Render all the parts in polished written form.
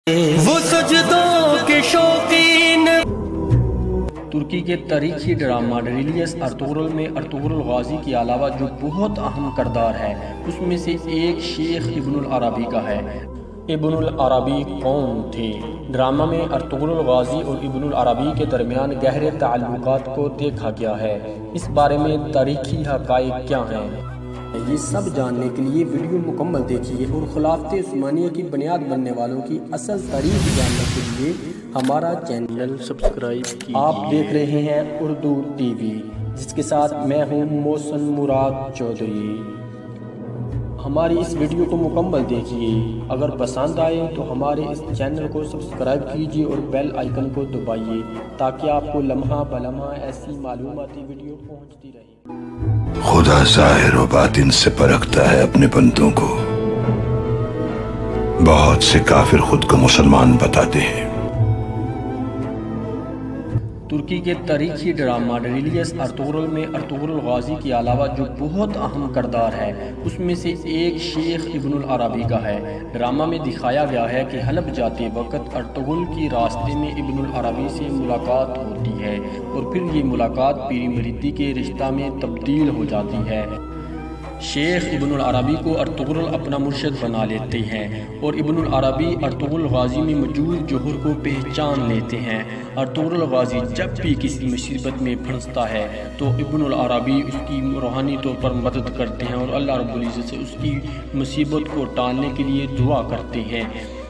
وہ سجدوں کے شوقین۔ ترکی کے تاریخی ڈرامہ ڈریلیس ارطغرل میں ارطغرل غازی کے علاوہ جو بہت اہم کردار ہے اس میں سے ایک شیخ ابن العربی کا ہے۔ ابن العربی کون تھے؟ ڈرامہ میں ارطغرل غازی اور ابن العربی کے درمیان گہرے تعلقات کو دیکھا گیا ہے۔ اس بارے میں تاریخی حقائق کیا ہیں؟ یہ سب جاننے کے لیے ویڈیو مکمل دیکھیے اور خلافت عثمانیہ کی بنیاد بننے والوں کی اصل تاریخ جاننے کے لیے ہمارا چینل سبسکرائب کیجیے۔ آپ دیکھ رہے ہیں اردو ٹی وی، جس کے ساتھ میں ہوں محسن مراد چودھری۔ ہماری اس ویڈیو کو مکمل دیکھیے۔ اگر پسند آئے تو ہمارے اس چینل کو سبسکرائب کیجیے اور بیل آئیکن کو دبائیے تاکہ آپ کو لمحہ بلمحہ ایسی معلوماتی ویڈیو پہنچتی رہے۔ خدا ظاہر و باطن سے پرکھتا ہے اپنے بندوں کو۔ بہت سے کافر خود کو مسلمان بتاتے ہیں۔ ترکی کے تاریخی ڈرامہ ڈریلیس ارطغرل میں ارطغرل غازی کے علاوہ جو بہت اہم کردار ہے اس میں سے ایک شیخ ابن العربی کا ہے۔ ڈرامہ میں دکھایا گیا ہے کہ حلب جاتے وقت ارطغرل کی راستے میں ابن العربی سے ملاقات ہوتی ہے اور پھر یہ ملاقات پیری مریدی کے رشتہ میں تبدیل ہو جاتی ہے۔ شیخ ابن العربی کو ارطغرل اپنا مرشد بنا لیتے ہیں اور ابن العربی ارطغرل غازی میں موجود جوہر کو پہچان لیتے ہیں۔ ارطغرل غازی جب بھی کسی مصیبت میں پھنستا ہے تو ابن العربی اس کی روحانی طور پر مدد کرتے ہیں اور اللہ رب العزت سے اس کی مصیبت کو ٹالنے کے لیے دعا کرتے ہیں۔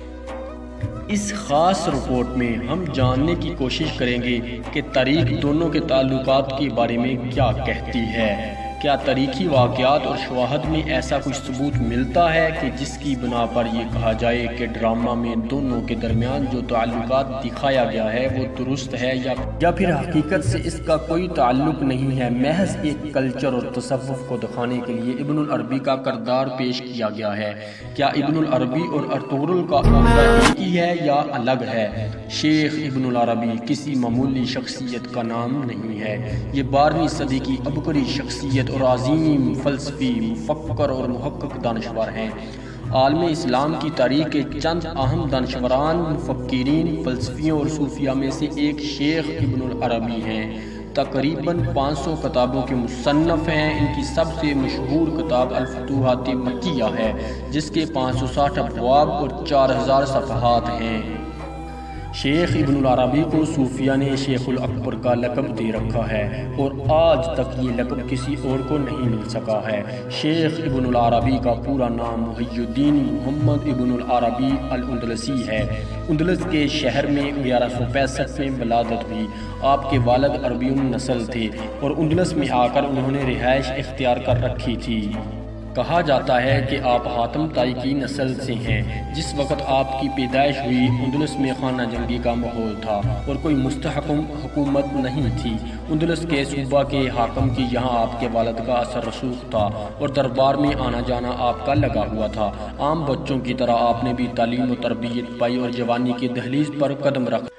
اس خاص رپورٹ میں ہم جاننے کی کوشش کریں گے کہ تاریخ دونوں کے تعلقات کے بارے میں کیا کہتی ہے۔ کیا تاریخی واقعات اور شواہد میں ایسا کچھ ثبوت ملتا ہے کہ جس کی بنا پر یہ کہا جائے کہ ڈرامہ میں دونوں کے درمیان جو تعلقات دکھایا گیا ہے وہ درست ہے یا پھر حقیقت سے اس کا کوئی تعلق نہیں ہے، محض ایک کلچر اور تصوف کو دکھانے کے لیے ابن العربی کا کردار پیش کیا گیا ہے؟ کیا ابن العربی اور ارطغرل کا عقیدہ ایک ہی ہے یا الگ ہے؟ شیخ ابن العربی کسی معمولی شخصیت کا نام نہیں ہے، یہ 12ویں صدی کی عبقری شخصیت اور عظیم فلسفی، مفکر اور محقق دانشور ہیں۔ عالم اسلام کی تاریخ کے چند اہم دانشوران، مفکرین، فلسفیوں اور صوفیاء میں سے ایک شیخ ابن العربی ہیں۔ تقریباً 500 کتابوں کے مصنف ہیں۔ ان کی سب سے مشہور کتاب الفتوحات مکیہ ہے جس کے 560 ابواب اور 4000 صفحات ہیں۔ شیخ ابن العربی کو صوفیاء نے شیخ الاکبر کا لقب دے رکھا ہے اور آج تک یہ لقب کسی اور کو نہیں مل سکا ہے۔ شیخ ابن العربی کا پورا نام محی الدین محمد ابن العربی الاندلسی ہے۔ اندلس کے شہر میں 1165 میں ولادت ہوئی۔ آپ کے والد عربی النسل تھے اور اندلس میں آ کر انہوں نے رہائش اختیار کر رکھی تھی۔ کہا جاتا ہے کہ آپ حاتم طائی کی نسل سے ہیں۔ جس وقت آپ کی پیدائش ہوئی اندلس میں خانہ جنگی کا ماحول تھا اور کوئی مستحکم حکومت نہیں تھی۔ اندلس کے صوبہ کے حاکم کی یہاں آپ کے والد کا اثر رسوخ تھا اور دربار میں آنا جانا آپ کا لگا ہوا تھا۔ عام بچوں کی طرح آپ نے بھی تعلیم و تربیت پائی اور جوانی کی دہلیز پر قدم رکھ۔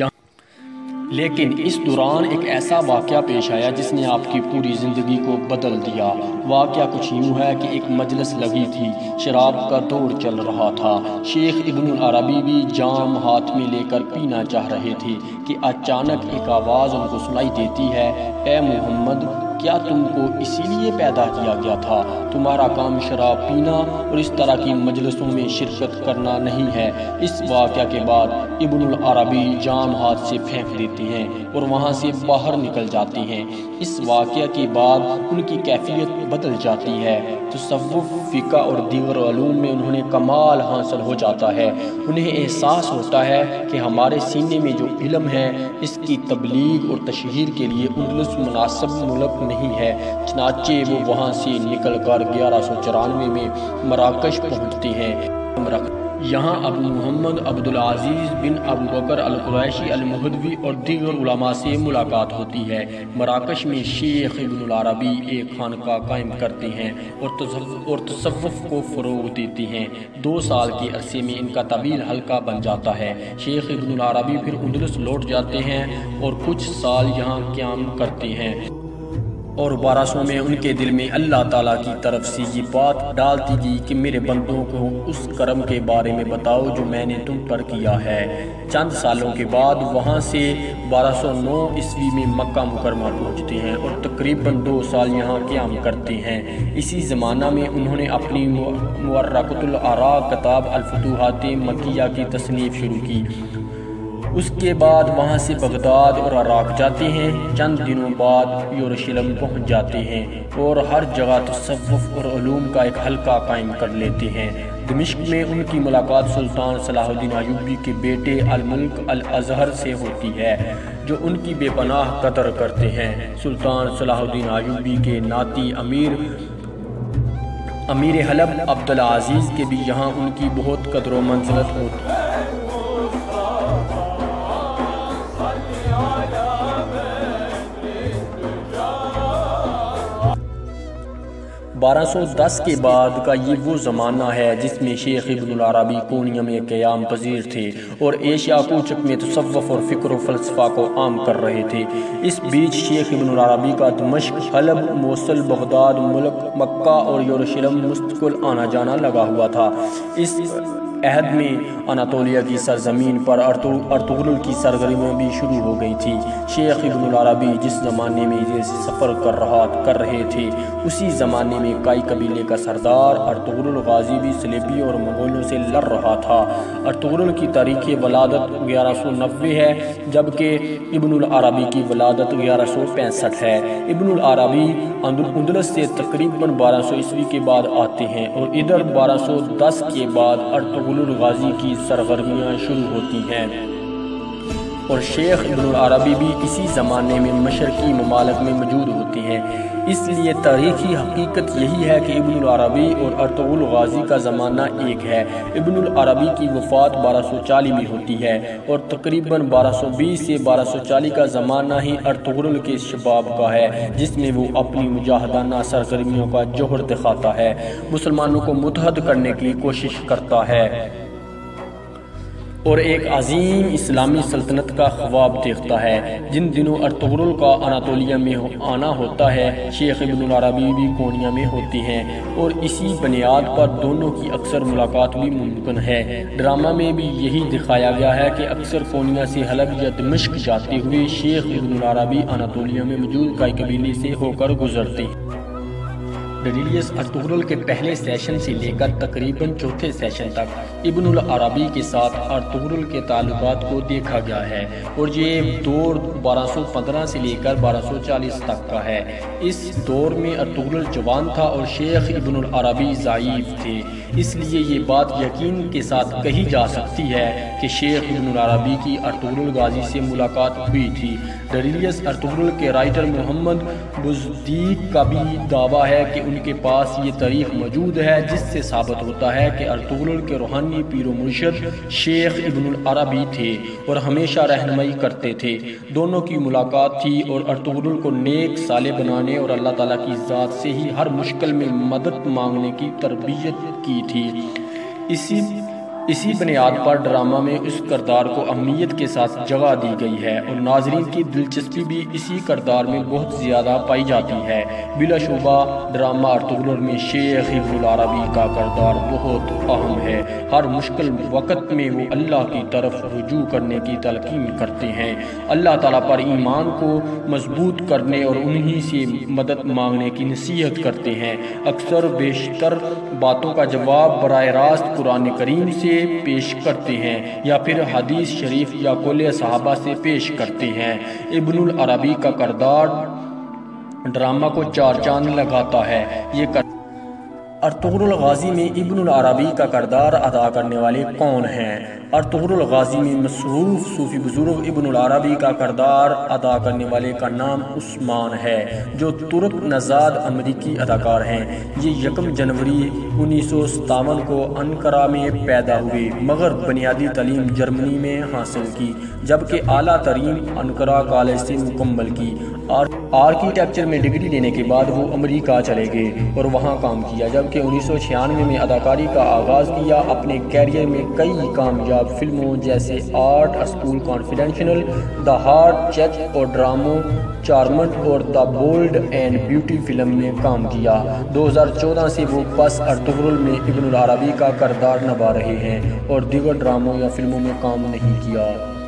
لیکن اس دوران ایک ایسا واقعہ پیش آیا جس نے آپ کی پوری زندگی کو بدل دیا۔ واقعہ کچھ یوں ہے کہ ایک مجلس لگی تھی، شراب کا دور چل رہا تھا۔ شیخ ابن العربی بھی جام ہاتھ میں لے کر پینا چاہ رہے تھے کہ اچانک ایک آواز ان کو سنائی دیتی ہے، اے محمد، کیا تم کو اسی لیے پیدا کیا گیا تھا؟ تمہارا کام شراب پینا اور اس طرح کی مجلسوں میں شرکت کرنا نہیں ہے۔ اس واقعہ کے بعد ابن العربی جام ہاتھ سے پھینک دیتے ہیں اور وہاں سے باہر نکل جاتے ہیں۔ اس واقعہ کے بعد ان کی کیفیت بدل جاتی ہے۔ تصوف، فقہ اور دیگر علوم میں انہیں کمال حاصل ہو جاتا ہے۔ انہیں احساس ہوتا ہے کہ ہمارے سینے میں جو علم ہے اس کی تبلیغ اور تشہیر کے لیے اندلس مناسب ملک نہیں ہے۔ چنانچہ وہ وہاں سے نکل کر 1194 میں مراکش پہنچتے ہیں۔ یہاں ابو محمد عبدالعزیز بن ابو بکر القریشی المہدوی اور دیگر علماء سے ملاقات ہوتی ہے۔ مراکش میں شیخ ابن العربی ایک خانقاہ قائم کرتے ہیں اور تصوف کو فروغ دیتے ہیں۔ 2 سال کے عرصے میں ان کا طویل حلقہ بن جاتا ہے۔ شیخ ابن العربی پھر اندلس لوٹ جاتے ہیں اور کچھ سال یہاں قیام کرتے ہیں۔ اور 1200 میں ان کے دل میں اللہ تعالیٰ کی طرف سے یہ بات ڈالتی گئی کہ میرے بندوں کو اس کرم کے بارے میں بتاؤ جو میں نے تم پر کیا ہے۔ چند سالوں کے بعد وہاں سے 1209 عیسوی میں مکہ مکرمہ پہنچتے ہیں اور تقریباً 2 سال یہاں قیام کرتے ہیں۔ اسی زمانہ میں انہوں نے اپنی مورقۃ الآراء کتاب الفتوحات مکیہ کی تصنیف شروع کی۔ اس کے بعد وہاں سے بغداد اور عراق جاتے ہیں۔ چند دنوں بعد یروشلم پہنچ جاتے ہیں اور ہر جگہ تصوف اور علوم کا ایک حلقہ قائم کر لیتے ہیں۔ دمشق میں ان کی ملاقات سلطان صلاح الدین ایوبی کے بیٹے الملک الازہر سے ہوتی ہے جو ان کی بے پناہ قدر کرتے ہیں۔ سلطان صلاح الدین ایوبی کے ناتی امیر حلب عبدالعزیز کے بھی یہاں ان کی بہت قدر و منزلت ہوتی ہے۔ 1210 کے بعد کا یہ وہ زمانہ ہے جس میں شیخ ابن العربی کونیا میں قیام پذیر تھے اور ایشیا کوچک میں تصوف اور فکر و فلسفہ کو عام کر رہے تھے۔ اس بیچ شیخ ابن العربی کا دمشق، حلب، موصل، بغداد، ملک، مکہ اور یروشلم مستقل آنا جانا لگا ہوا تھا۔ اس عہد میں اناطولیہ کی سرزمین پر ارطغرل کی سرگرمیاں بھی شروع ہو گئی تھی۔ شیخ ابن العربی جس زمانے میں یہ سفر کر رہے تھے اسی زمانے میں کائی قبیلے کا سردار ارطغرل غازی بھی صلیبیوں اور مغولوں سے لڑ رہا تھا۔ ارطغرل کی تاریخ ولادت 1190 ہے جبکہ ابن العربی کی ولادت 1165 ہے۔ ابن العربی اندلس سے تقریباً 1200 عیسوی کے بعد آتے ہیں اور ادھر 1210 کے بعد ارطغرل غازی کی سرگرمیاں شروع ہوتی ہیں اور شیخ ابن العربی بھی اسی زمانے میں مشرقی ممالک میں موجود ہوتے ہیں۔ اس لیے تاریخی حقیقت یہی ہے کہ ابن العربی اور ارطغرل غازی کا زمانہ ایک ہے۔ ابن العربی کی وفات 1240 میں ہوتی ہے اور تقریباً 1220 سے 1240 کا زمانہ ہی ارطغرل کے شباب کا ہے جس میں وہ اپنی مجاہدانہ سرگرمیوں کا جوہر دکھاتا ہے، مسلمانوں کو متحد کرنے کی کوشش کرتا ہے اور ایک عظیم اسلامی سلطنت کا خواب دیکھتا ہے۔ جن دنوں ارطغرل کا اناطولیہ میں آنا ہوتا ہے شیخ ابن العربی بھی کونیا میں ہوتی ہیں اور اسی بنیاد پر دونوں کی اکثر ملاقات بھی ممکن ہے۔ ڈرامہ میں بھی یہی دکھایا گیا ہے کہ اکثر کونیا سے حلب یا دمشق جاتے ہوئے شیخ ابن العربی اناطولیہ میں موجود کائی قبیلے سے ہو کر گزرتے ہیں۔ ڈریلیس ارطغرل کے پہلے سیشن سے لے کر تقریباً چوتھے سیشن تک ابن العربی کے ساتھ ارطغرل کے تعلقات کو دیکھا گیا ہے اور یہ دور 1215 سے لے کر 1240 تک کا ہے۔ اس دور میں ارطغرل جوان تھا اور شیخ ابن العربی ضعیف تھے، اس لیے یہ بات یقین کے ساتھ کہی جا سکتی ہے کہ شیخ ابن العربی کی ارطغرل غازی سے ملاقات ہوئی تھی۔ ڈریلیس ارطغرل کے رائٹر محمد بزدیق کا بھی دعویٰ ہے کہ ان کے پاس یہ تاریخ موجود ہے جس سے ثابت ہوتا ہے کہ ارطغرل کے روحانی پیر و مرشد شیخ ابن العربی تھے اور ہمیشہ رہنمائی کرتے تھے۔ دونوں کی ملاقات تھی اور ارطغرل کو نیک صالح بنانے اور اللہ تعالیٰ کی ذات سے ہی ہر مشکل میں مدد مانگنے کی تربیت کی تھی۔ اسی بنیاد پر ڈرامہ میں اس کردار کو اہمیت کے ساتھ جگہ دی گئی ہے اور ناظرین کی دلچسپی بھی اسی کردار میں بہت زیادہ پائی جاتی ہے۔ بلا شبہ ڈرامہ ارطغرل میں شیخ ابن العربی کا کردار بہت اہم ہے۔ ہر مشکل وقت میں وہ اللہ کی طرف رجوع کرنے کی تلقین کرتے ہیں، اللہ تعالیٰ پر ایمان کو مضبوط کرنے اور انہی سے مدد مانگنے کی نصیحت کرتے ہیں۔ اکثر بیشتر باتوں کا جواب براہ راست قرآن کریم سے پیش کرتے ہیں یا پھر حدیث شریف یا قول صحابہ سے پیش کرتے ہیں۔ ابن العربی کا کردار ڈرامہ کو چار چاند لگاتا ہے۔ یہ ارطغرل غازی میں ابن العربی کا کردار ادا کرنے والے کون ہیں؟ ارطغرل غازی میں مصروف صوفی بزرگ ابن العربی کا کردار ادا کرنے والے کا نام عثمان ہے جو ترک نژاد امریکی اداکار ہیں۔ یہ 1 جنوری 1957 کو انقرہ میں پیدا ہوئے مگر بنیادی تعلیم جرمنی میں حاصل کی جبکہ اعلیٰ تعلیم انقرہ کالج سے مکمل کی۔ آرکیٹیکچر میں ڈگری لینے کے بعد وہ امریکہ چلے گئے اور وہاں کام کیا جبکہ جبکہ 1996 میں اداکاری کا آغاز کیا۔ اپنے کیریئر میں کئی کامیاب فلموں جیسے art school confidential, the heart check اور ڈراموں چارمڈ اور the bold and beauty film میں کام کیا۔ 2014 سے وہ پس ارطغرل میں ابن العربی کا کردار نبھا رہے ہیں اور دیگر ڈراموں یا فلموں میں کام نہیں کیا۔